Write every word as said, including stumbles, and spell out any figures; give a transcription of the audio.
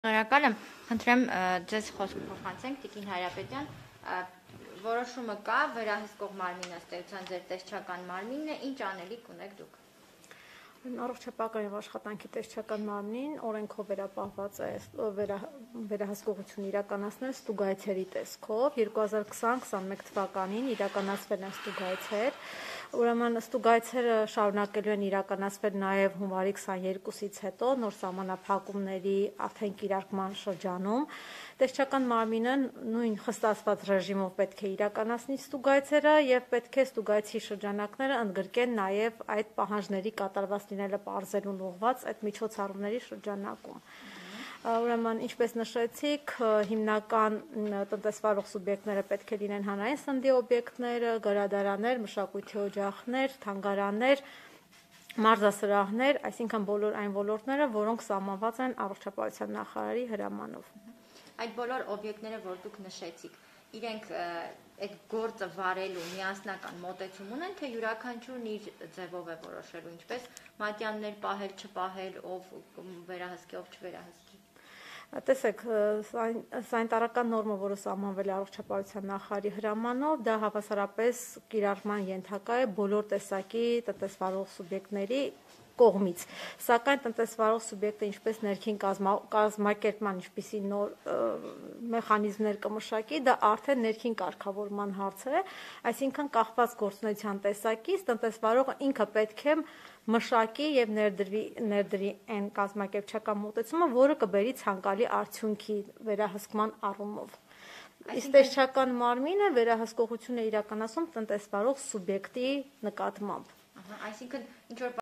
Շնորհակալ եմ, խնդրեմ ձեզ խոսք փոխանցենք Տիկին Հայրապետյան, որոշումը կա, վերահսկող մարմինը ըստ էության ձեր տեսչական մարմինն է, ինչ անելիք ունեք դուք։ Առողջապահական եւ աշխատանքի տեսչական մարմնին օրենքով վերապահված է վերահսկողություն իրականացնել ստուգայցերի տեսքով երկու հազար քսան քսանմեկ թվականին իրականացվել են ստուգայցեր, ուրեմն ստուգայցերը շարունակելու են իրականացվել նաեւ հունվարի քսաներկուսից հետո նոր սահմանափակումների արդեն կիրարկման շրջանում տեսչական մարմինը նույն խստացված ռեժիմով պետք է իրականացնի ստուգայցերը եւ պետք է ստուգայցի շրջանակները ընդգրկեն նաեւ այդ պահանջների կատարված լինելը պարզելուն ուղղված այդ միջոցառումների շրջանակում։ Ուրեմն, ինչպես նշեցիք, հիմնական տնտեսվարող սուբյեկտները պետք է լինեն հանրային սննդի օբյեկտները, գրադարաններ, մշակույթի օջախներ, թանգարաններ, մարզասրահներ, այսինքն բոլոր այն ոլորտները, որոնք սահմանված են առողջապահության նախարարի հրամանով։ Այդ բոլոր օբյեկտները, որ դուք նշեցիք, իրենք այդ գործը վարելու միասնական մոտեցում ունեն, թե յուրաքանչյուրն իր ձևով է որոշելու, ինչպես մատյաններ պահել, չպահել, ով վերահսկի, ով չվերահսկի։ Տեսեք, սանիտարական նորմը, որը սահմանվել է առողջապահության նախարարի հրամանով, դա հավասարապես կիրառման ենթակա է բոլոր տեսակի տնտեսվարող սուբյեկտների կողմից, սակայն տնտեսվարող սուբյեկտը ինչպես ներքին կազմակերպման ինչպիսի նոր մեխանիզմներ կմշակի, դա արդեն ներքին կարգավորման հարց է, այսինքն կախված գործունեության տեսակից տնտեսվարողը ինքը պետք է մշակի եւ ներդրի ներդրի այն կազմակերպչական մոտեցումը, որը կբերի ցանկալի արդյունքի վերահսկման առումով։ Իսկ տեսչական մարմինը վերահսկողություն է իրականացում տնտեսվարող սուբյեկտի նկատմամբ։ Այսինքն ինչ որ